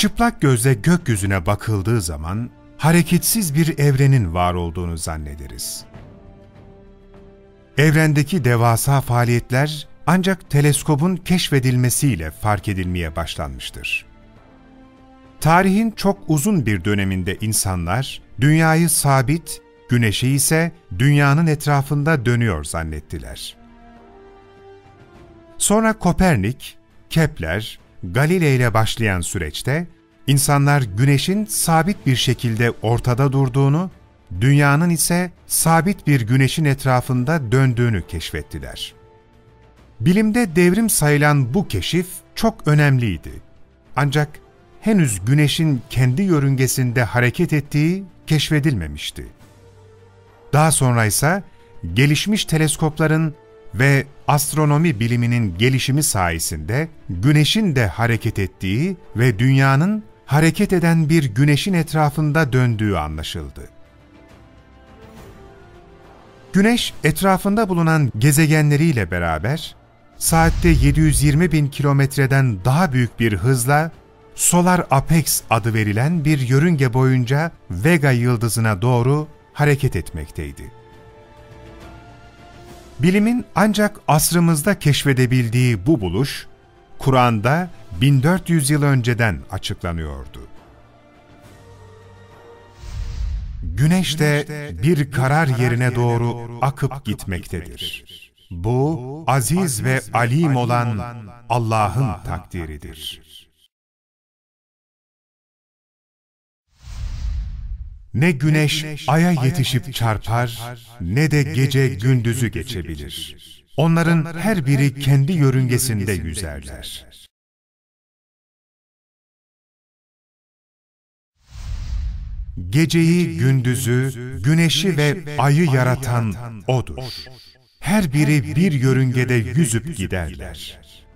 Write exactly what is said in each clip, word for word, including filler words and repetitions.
Çıplak gözle gökyüzüne bakıldığı zaman hareketsiz bir evrenin var olduğunu zannederiz. Evrendeki devasa faaliyetler ancak teleskobun keşfedilmesiyle fark edilmeye başlanmıştır. Tarihin çok uzun bir döneminde insanlar dünyayı sabit, güneşi ise dünyanın etrafında dönüyor zannettiler. Sonra Kopernik, Kepler, Galilei ile başlayan süreçte insanlar güneşin sabit bir şekilde ortada durduğunu, dünyanın ise sabit bir güneşin etrafında döndüğünü keşfettiler. Bilimde devrim sayılan bu keşif çok önemliydi. Ancak henüz güneşin kendi yörüngesinde hareket ettiği keşfedilmemişti. Daha sonra ise gelişmiş teleskopların ve astronomi biliminin gelişimi sayesinde güneşin de hareket ettiği ve dünyanın hareket eden bir güneşin etrafında döndüğü anlaşıldı. Güneş etrafında bulunan gezegenleriyle beraber saatte yedi yüz yirmi bin kilometreden daha büyük bir hızla Solar Apex adı verilen bir yörünge boyunca Vega yıldızına doğru hareket etmekteydi. Bilimin ancak asrımızda keşfedebildiği bu buluş, Kur'an'da bin dört yüz yıl önceden açıklanıyordu. Güneş de bir karar yerine doğru akıp gitmektedir. Bu, aziz ve alim olan Allah'ın takdiridir. Ne güneş aya yetişip çarpar, ne de gece gündüzü geçebilir. Onların her biri kendi yörüngesinde yüzerler. Geceyi, gündüzü, güneşi ve ayı yaratan O'dur. Her biri bir yörüngede yüzüp giderler.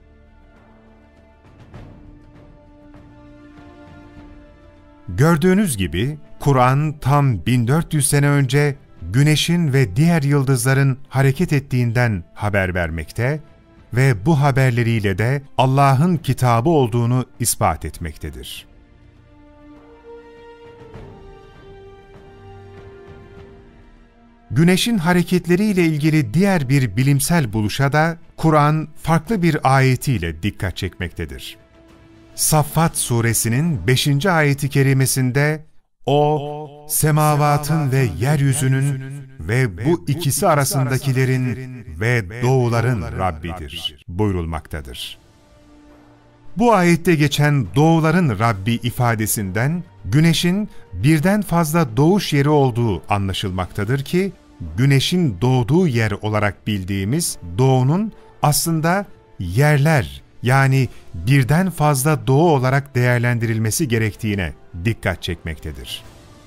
Gördüğünüz gibi, Kur'an tam bin dört yüz sene önce güneşin ve diğer yıldızların hareket ettiğinden haber vermekte ve bu haberleriyle de Allah'ın kitabı olduğunu ispat etmektedir. Güneşin hareketleriyle ilgili diğer bir bilimsel buluşa da Kur'an farklı bir ayetiyle dikkat çekmektedir. Saffat suresinin beşinci ayeti kerimesinde O, semavatın ve yeryüzünün ve bu ikisi arasındakilerin ve doğuların Rabbidir buyurulmaktadır. Bu ayette geçen doğuların Rabbi ifadesinden güneşin birden fazla doğuş yeri olduğu anlaşılmaktadır ki, güneşin doğduğu yer olarak bildiğimiz doğunun aslında yerler, yani birden fazla doğu olarak değerlendirilmesi gerektiğine dikkat çekmektedir.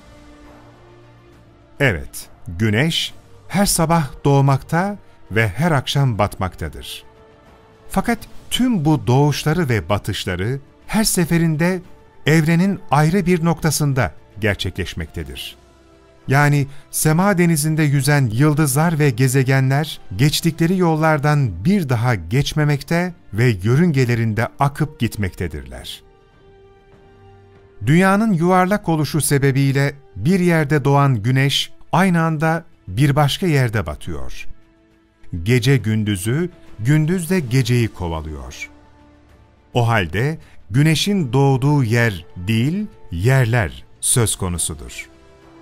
Evet, güneş her sabah doğmakta ve her akşam batmaktadır. Fakat tüm bu doğuşları ve batışları her seferinde evrenin ayrı bir noktasında gerçekleşmektedir. Yani sema denizinde yüzen yıldızlar ve gezegenler geçtikleri yollardan bir daha geçmemekte ve yörüngelerinde akıp gitmektedirler. Dünyanın yuvarlak oluşu sebebiyle bir yerde doğan güneş aynı anda bir başka yerde batıyor. Gece gündüzü, gündüz de geceyi kovalıyor. O halde güneşin doğduğu yer değil, yerler söz konusudur.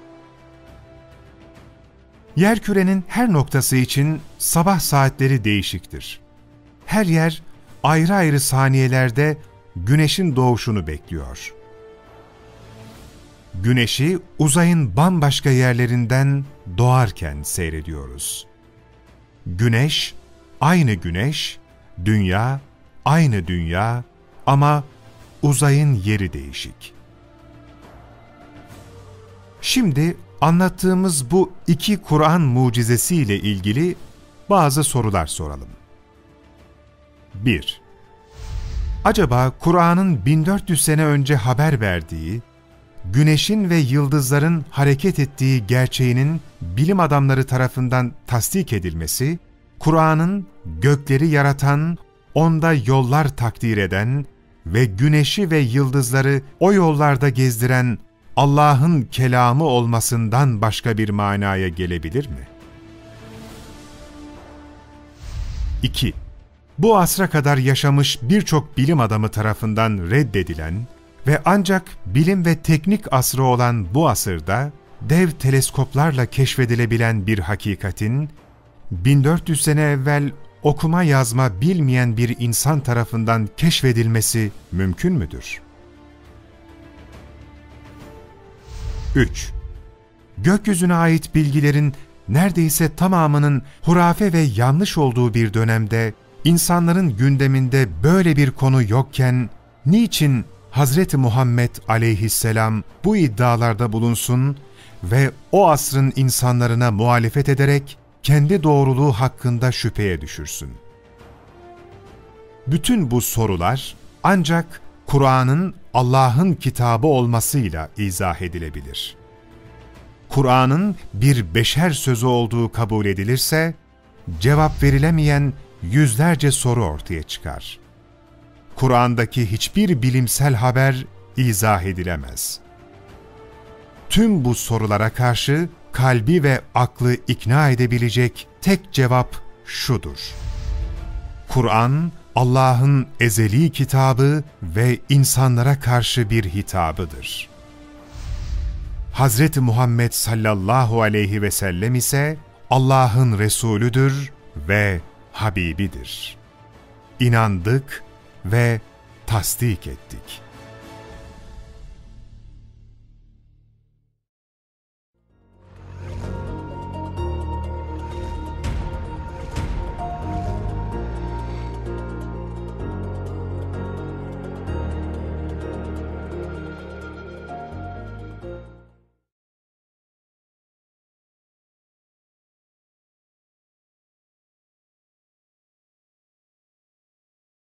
Yerkürenin her noktası için sabah saatleri değişiktir. Her yer ayrı ayrı saniyelerde güneşin doğuşunu bekliyor. Güneşi uzayın bambaşka yerlerinden doğarken seyrediyoruz. Güneş, aynı güneş, dünya, aynı dünya ama uzayın yeri değişik. Şimdi anlattığımız bu iki Kur'an mucizesiyle ilgili bazı sorular soralım. bir. Acaba Kur'an'ın bin dört yüz sene önce haber verdiği, güneşin ve yıldızların hareket ettiği gerçeğinin bilim adamları tarafından tasdik edilmesi, Kur'an'ın gökleri yaratan, onda yollar takdir eden ve güneşi ve yıldızları o yollarda gezdiren Allah'ın kelamı olmasından başka bir manaya gelebilir mi? İki. Bu asra kadar yaşamış birçok bilim adamı tarafından reddedilen ve ancak bilim ve teknik asrı olan bu asırda dev teleskoplarla keşfedilebilen bir hakikatin, bin dört yüz sene evvel okuma yazma bilmeyen bir insan tarafından keşfedilmesi mümkün müdür? üç. Gökyüzüne ait bilgilerin neredeyse tamamının hurafe ve yanlış olduğu bir dönemde, insanların gündeminde böyle bir konu yokken, niçin Hazreti Muhammed aleyhisselam bu iddialarda bulunsun ve o asrın insanlarına muhalefet ederek kendi doğruluğu hakkında şüpheye düşürsün? Bütün bu sorular ancak Kur'an'ın Allah'ın kitabı olmasıyla izah edilebilir. Kur'an'ın bir beşer sözü olduğu kabul edilirse, cevap verilemeyen yüzlerce soru ortaya çıkar. Kur'an'daki hiçbir bilimsel haber izah edilemez. Tüm bu sorulara karşı kalbi ve aklı ikna edebilecek tek cevap şudur: Kur'an, Allah'ın ezeli kitabı ve insanlara karşı bir hitabıdır. Hazreti Muhammed sallallahu aleyhi ve sellem ise Allah'ın Resulüdür ve Habibidir. İnandık ve tasdik ettik.